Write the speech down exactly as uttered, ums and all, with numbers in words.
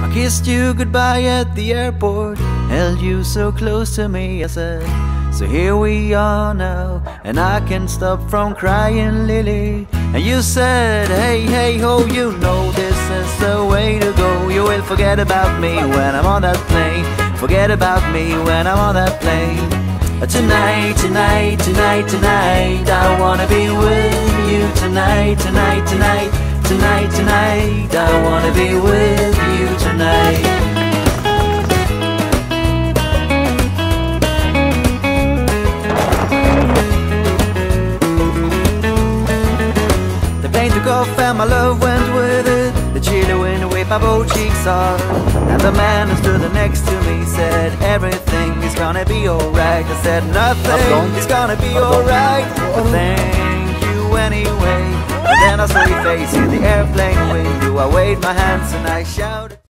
I kissed you goodbye at the airport, held you so close to me. I said, so here we are now, and I can't stop from crying, Lily. And you said, hey, hey, ho, you know this is the way to go. You will forget about me when I'm on that plane. Forget about me when I'm on that plane. Tonight, tonight, tonight, tonight, I wanna be with you tonight, tonight, tonight, tonight, tonight, I wanna be with you tonight. The plane took off and my love went with it. The chilly wind waved my both cheeks hard, and the man who stood next to me said, everything is gonna be alright. I said, nothing is gonna be alright, but thank you anyway. And then I saw your face in the airplane window. I waved my hands and I shouted.